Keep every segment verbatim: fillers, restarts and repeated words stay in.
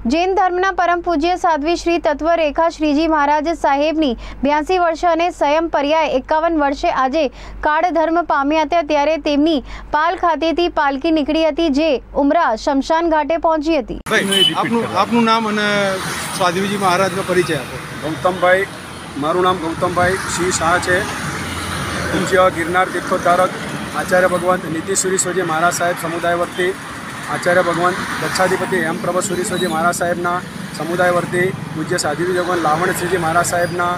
जैन धर्मना परम पूज्य साध्वी श्री तत्वरेखा श्रीजी महाराज साहेबनी ब्यासी वर्षे અને સંયમ પર્યાય એકાવન વર્ષે આજે કાળ ધર્મ પામ્યા હતા ત્યારે તેમની પાલ ખાતેથી પાલકી નીકળી હતી જે ઉમરા શમશાન ઘાટે પહોંચી હતી। આપનું આપનું નામ અને સાધ્વીજી મહારાજનો પરિચય આપો। ગૌતમભાઈ, મારું નામ ગૌતમભાઈ સિંહ શાહ છે। પૂજ્ય ગિરનાર તીર્થોદ્ધારક આચાર્ય ભગવંત નીતિશ્વરી સ્વજી મહારાજ સાહેબ સમુદાય વર્તી આચાર્ય ભગવંત દક્ષાધિપતિ હેમ પ્રભસુરી સ્વજી મહારાજ સાહેબના સમુદાય વર્તી પૂજ્ય સાધ્વી ભગવાન લાવણશ્રીજી મહારાજ સાહેબના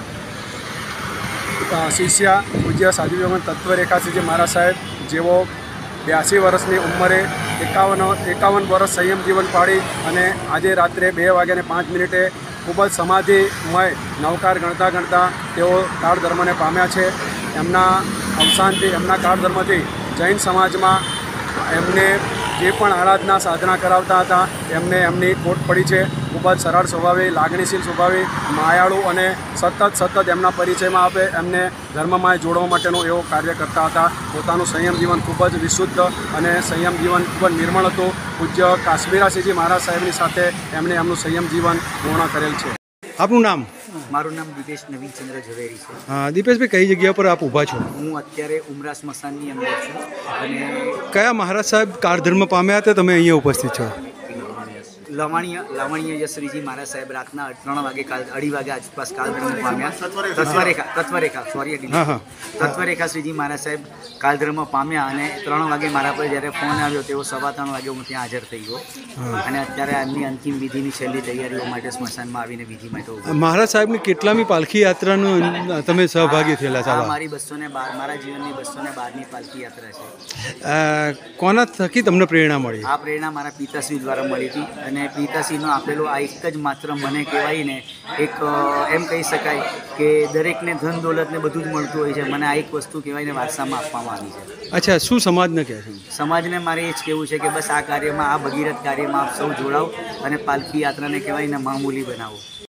શિષ્યા પૂજ્ય સાધ્વી ભગવાન તત્વરેખા શ્રીજી મહારાજ સાહેબ જેઓ બ્યાસી વર્ષની ઉંમરે એકાવન એકાવન વર્ષ સંયમ જીવન પાડી અને આજે રાત્રે બે વાગ્યાને પાંચ મિનિટે ખૂબ જ સમાધિમય નવકાર ગણતા ગણતા તેઓ કાળ ધર્મને પામ્યા છે। એમના અવસાનથી એમના કાળ ધર્મથી જૈન સમાજમાં એમને જે પણ આરાધના સાધના કરાવતા હતા એમને એમની ખોટ પડી છે। ખૂબ જ સરળ સ્વભાવે, લાગણીશીલ સ્વભાવે, માયાળુ અને સતત સતત એમના પરિચયમાં આપે એમને ધર્મમાં જોડવા માટેનું એવો કાર્ય કરતા હતા। પોતાનું સંયમ જીવન ખૂબ જ વિશુદ્ધ અને સંયમ જીવન ખૂબ જ નિર્મળ હતું। પૂજ્ય કાશ્મીરાસિંહજી મહારાજ સાહેબની સાથે એમણે એમનું સંયમ જીવન પૂર્ણ કરેલ છે। આપનું નામ? મારું નામ દીપેશ નવીન ચંદ્ર ઝવેરી છે। હા દીપેશભાઈ, કઈ જગ્યા પર આપ ઊભા છો? હું અત્યારે ઉમરા સ્મશાનની અંદર છું અને કયા મહારાજ સાહેબ કાળ ધર્મ પામ્યા હતા તમે અહીંયા ઉપસ્થિત છો? લવાણીય લવાણીય યશ્રીજી મહારાજ સાહેબ રાતના ત્રણ વાગે કાલ અઢી વાગે આસપાસ કાળ ધર્મ પામ્યા। તત્વરેખા તત્વરેખા સોરી તત્વરેખા શ્રીજી મહારાજ સાહેબ કાળ ધર્મ પામ્યા અને ત્રણ વાગે મારા પર જ્યારે ફોન આવ્યો તેઓ સવા ત્રણ વાગે હું ત્યાં હાજર થઈ ગયો અને અત્યારે એમની અંતિમ વિધિની છેલ્લી તૈયારીઓ માટે સ્મશાનમાં આવીને વિધિ માટે મહારાજ સાહેબની કેટલામી પાલખી યાત્રાનું તમે સહભાગી થયેલા છો? મારી બસો ને બાર મારા જીવનની બસો ને બારની પાલખી યાત્રા છે। કોના થકી તમને પ્રેરણા મળી? આ પ્રેરણા મારા પિતાશ્રી દ્વારા મળી હતી અને પિતાશ્રીનો આપેલો આ એક જ માત્ર મને કહેવાય ને એક એમ કહી શકાય કે દરેકને ધન દોલત ને બધું જ મળતું હોય છે, મને આ એક વસ્તુ કહેવાય ને વારસામાં આપવામાં આવી છે। અચ્છા, શું સમાજને કહે છે? સમાજને મારે એ જ કહેવું છે કે બસ આ કાર્યમાં, આ ભગીરથ કાર્યમાં આપ સૌ જોડાઓ અને પાલખી યાત્રાને કહેવાય ને મામૂલી બનાવો।